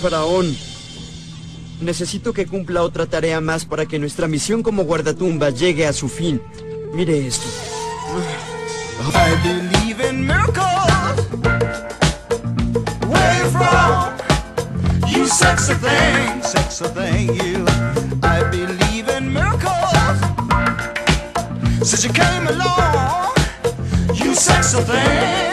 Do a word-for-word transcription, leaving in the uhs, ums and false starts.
faraón. Necesito que cumpla otra tarea más para que nuestra misión como guardatumba llegue a su fin. Mire esto. I believe in miracles. Where you from? You sexy thing, sexy thing, you. I believe in miracles. Since you came along, you sexy thing.